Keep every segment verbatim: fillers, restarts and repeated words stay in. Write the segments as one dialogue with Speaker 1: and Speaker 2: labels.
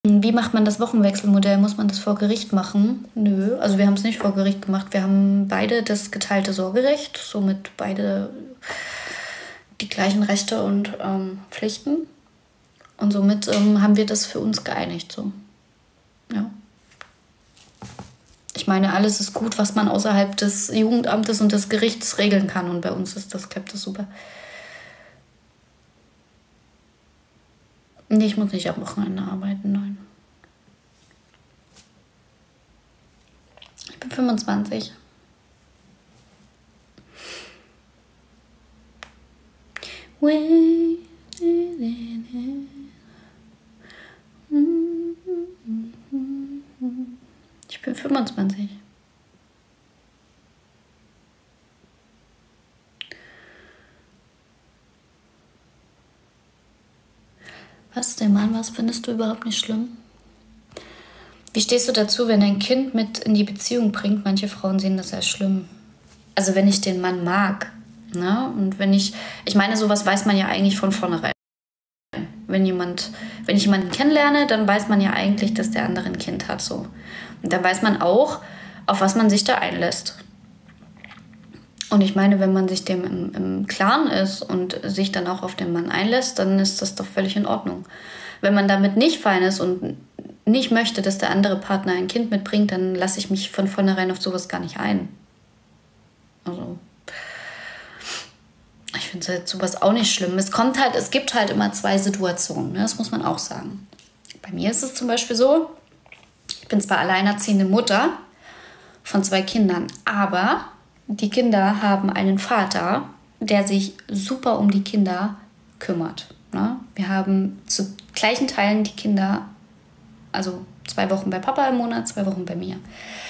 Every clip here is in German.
Speaker 1: Wie macht man das Wochenwechselmodell? Muss man das vor Gericht machen? Nö, also wir haben es nicht vor Gericht gemacht. Wir haben beide das geteilte Sorgerecht, somit beide die gleichen Rechte und ähm, Pflichten. Und somit ähm, haben wir das für uns geeinigt. So. Ja. Ich meine, alles ist gut, was man außerhalb des Jugendamtes und des Gerichts regeln kann. Und bei uns ist das, klappt das super. Nee, ich muss nicht am Wochenende arbeiten, nein. Ich bin fünfundzwanzig. Ich bin fünfundzwanzig. Was denn, Mann? Was findest du überhaupt nicht schlimm? Wie stehst du dazu, wenn dein Kind mit in die Beziehung bringt? Manche Frauen sehen das als schlimm. Also wenn ich den Mann mag, ne? Und wenn ich, ich meine, sowas weiß man ja eigentlich von vornherein. Wenn jemand, wenn ich jemanden kennenlerne, dann weiß man ja eigentlich, dass der andere ein Kind hat, so. Und dann weiß man auch, auf was man sich da einlässt. Und ich meine, wenn man sich dem im, im Klaren ist und sich dann auch auf den Mann einlässt, dann ist das doch völlig in Ordnung. Wenn man damit nicht fein ist und nicht möchte, dass der andere Partner ein Kind mitbringt, dann lasse ich mich von vornherein auf sowas gar nicht ein. Also, ich finde halt sowas auch nicht schlimm. Es kommt halt, es gibt halt immer zwei Situationen, ne? Das muss man auch sagen. Bei mir ist es zum Beispiel so, ich bin zwar alleinerziehende Mutter von zwei Kindern, aber die Kinder haben einen Vater, der sich super um die Kinder kümmert. Ne? Wir haben zu gleichen Teilen die Kinder, also zwei Wochen bei Papa im Monat, zwei Wochen bei mir.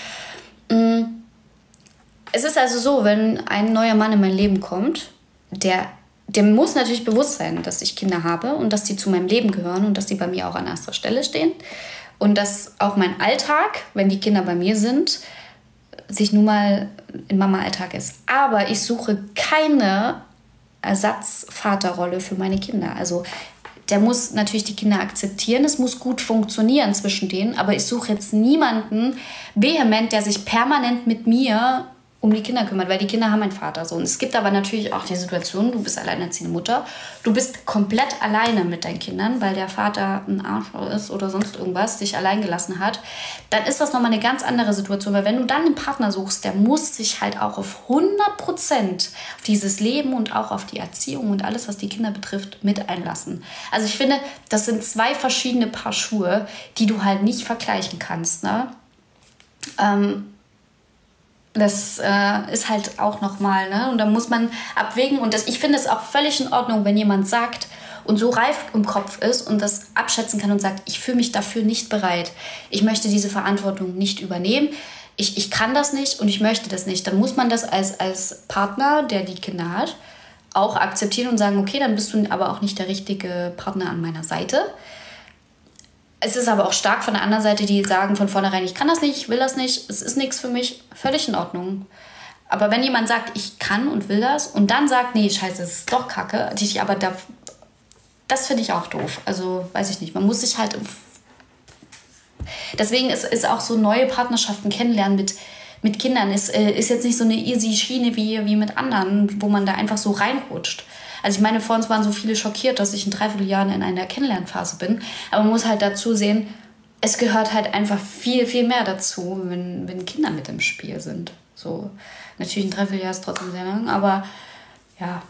Speaker 1: Es ist also so, wenn ein neuer Mann in mein Leben kommt, der, dem muss natürlich bewusst sein, dass ich Kinder habe und dass die zu meinem Leben gehören und dass die bei mir auch an erster Stelle stehen. Und dass auch mein Alltag, wenn die Kinder bei mir sind, sich nun mal im Mama-Alltag ist. Aber ich suche keine Ersatzvaterrolle für meine Kinder. Also der muss natürlich die Kinder akzeptieren, es muss gut funktionieren zwischen denen, aber ich suche jetzt niemanden vehement, der sich permanent mit mir um die Kinder kümmert, weil die Kinder haben einen Vater. So. Und es gibt aber natürlich auch die Situation, du bist alleinerziehende Mutter, du bist komplett alleine mit deinen Kindern, weil der Vater ein Arschloch ist oder sonst irgendwas, dich allein gelassen hat, dann ist das nochmal eine ganz andere Situation, weil wenn du dann einen Partner suchst, der muss sich halt auch auf hundert Prozent auf dieses Leben und auch auf die Erziehung und alles, was die Kinder betrifft, mit einlassen. Also ich finde, das sind zwei verschiedene Paar Schuhe, die du halt nicht vergleichen kannst, ne? Ähm, Das äh, ist halt auch nochmal, ne? Und da muss man abwägen. Und das, ich finde es auch völlig in Ordnung, wenn jemand sagt und so reif im Kopf ist und das abschätzen kann und sagt, ich fühle mich dafür nicht bereit. Ich möchte diese Verantwortung nicht übernehmen. Ich, ich kann das nicht und ich möchte das nicht. Dann muss man das als, als Partner, der die Kinder hat, auch akzeptieren und sagen, okay, dann bist du aber auch nicht der richtige Partner an meiner Seite. Es ist aber auch stark von der anderen Seite, die sagen von vornherein, ich kann das nicht, ich will das nicht, es ist nichts für mich, völlig in Ordnung. Aber wenn jemand sagt, ich kann und will das und dann sagt, nee, scheiße, es ist doch kacke, ich, aber da, das finde ich auch doof. Also, weiß ich nicht, man muss sich halt... Deswegen ist, ist auch so neue Partnerschaften kennenlernen mit, mit Kindern, ist, ist jetzt nicht so eine easy Schiene wie, wie mit anderen, wo man da einfach so reinrutscht. Also ich meine, vor uns waren so viele schockiert, dass ich in dreiviertel Jahren in einer Kennenlernphase bin. Aber man muss halt dazu sehen, es gehört halt einfach viel, viel mehr dazu, wenn, wenn Kinder mit im Spiel sind. So, natürlich ein Dreivierteljahr ist trotzdem sehr lang, aber ja.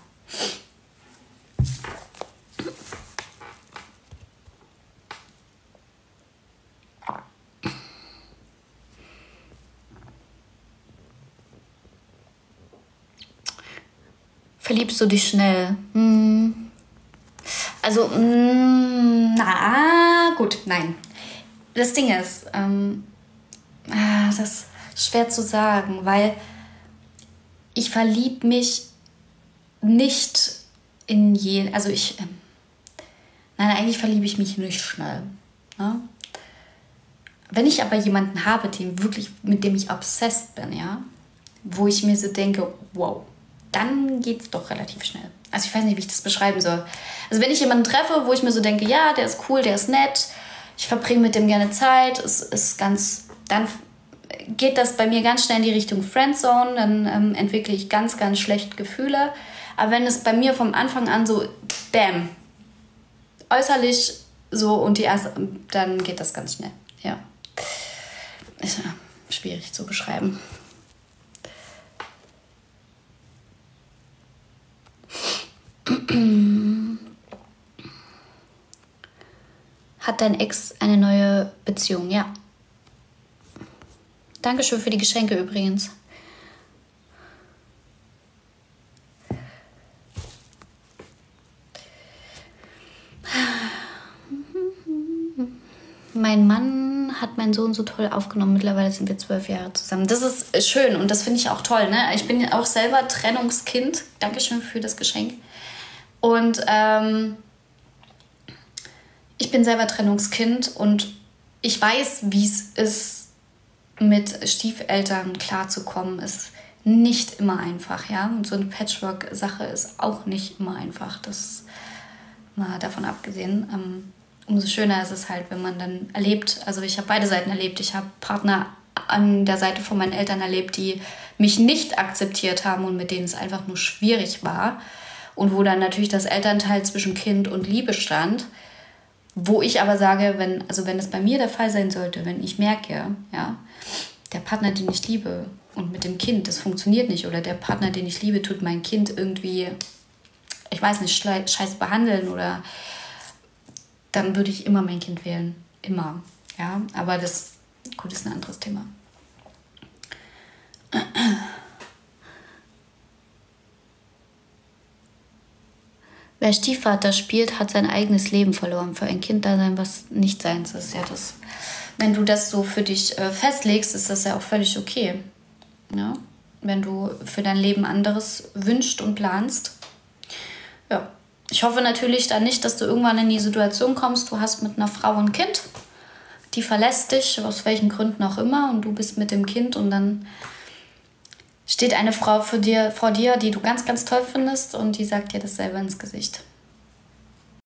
Speaker 1: Verliebst du dich schnell? Hm. Also, mh, na gut, nein. Das Ding ist, ähm, das ist schwer zu sagen, weil ich verliebe mich nicht in jeden, also ich, ähm, nein, eigentlich verliebe ich mich nicht schnell. Ne? Wenn ich aber jemanden habe, den wirklich, mit dem ich obsessed bin, ja, wo ich mir so denke, wow, dann geht es doch relativ schnell. Also ich weiß nicht, wie ich das beschreiben soll. Also wenn ich jemanden treffe, wo ich mir so denke, ja, der ist cool, der ist nett, ich verbringe mit dem gerne Zeit. Es ist ganz, dann geht das bei mir ganz schnell in die Richtung Friendzone. Dann ähm, entwickle ich ganz, ganz schlechte Gefühle. Aber wenn es bei mir vom Anfang an so, bam, äußerlich so und die erste, dann geht das ganz schnell. Ja. Ist ja schwierig zu beschreiben. Hat dein Ex eine neue Beziehung? Ja. Dankeschön für die Geschenke übrigens. Mein Mann hat meinen Sohn so toll aufgenommen. Mittlerweile sind wir zwölf Jahre zusammen. Das ist schön und das finde ich auch toll. Ne? Ich bin auch selber Trennungskind. Dankeschön für das Geschenk. Und ähm, ich bin selber Trennungskind und ich weiß, wie es ist, mit Stiefeltern klarzukommen. Ist nicht immer einfach. Ja? Und so eine Patchwork-Sache ist auch nicht immer einfach. Das mal davon abgesehen. Ähm, umso schöner ist es halt, wenn man dann erlebt, also ich habe beide Seiten erlebt. Ich habe Partner an der Seite von meinen Eltern erlebt, die mich nicht akzeptiert haben und mit denen es einfach nur schwierig war. Und wo dann natürlich das Elternteil zwischen Kind und Liebe stand. Wo ich aber sage, wenn, also wenn es bei mir der Fall sein sollte, wenn ich merke, ja, der Partner, den ich liebe und mit dem Kind, das funktioniert nicht, oder der Partner, den ich liebe, tut mein Kind irgendwie, ich weiß nicht, scheiße behandeln, oder dann würde ich immer mein Kind wählen. Immer. Ja, aber das, gut, ist ein anderes Thema. Wer Stiefvater spielt, hat sein eigenes Leben verloren. Für ein Kind da sein, was nicht seins ist. Ja, das, wenn du das so für dich äh, festlegst, ist das ja auch völlig okay. Ja? Wenn du für dein Leben anderes wünschst und planst. Ja. Ich hoffe natürlich dann nicht, dass du irgendwann in die Situation kommst, du hast mit einer Frau ein Kind, die verlässt dich, aus welchen Gründen auch immer, und du bist mit dem Kind und dann steht eine Frau vor dir, vor dir, die du ganz, ganz toll findest und die sagt dir dasselbe ins Gesicht.